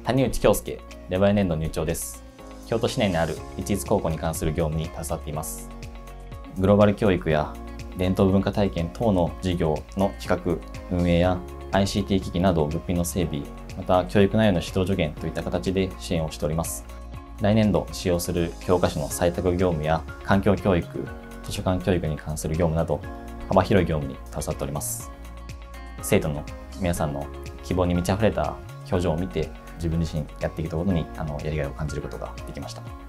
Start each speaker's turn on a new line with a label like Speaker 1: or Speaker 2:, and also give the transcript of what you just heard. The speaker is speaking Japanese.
Speaker 1: 谷内京介、令和4年度入庁です。京都市内にある一律高校に関する業務に携わっています。グローバル教育や伝統文化体験等の事業の企画、運営や ICT 機器など物品の整備、また教育内容の指導助言といった形で支援をしております。来年度使用する教科書の採択業務や環境教育、図書館教育に関する業務など幅広い業務に携わっております。生徒の皆さんの希望に満ち溢れた表情を見て自分自身やってきたことにやりがいを感じることができました。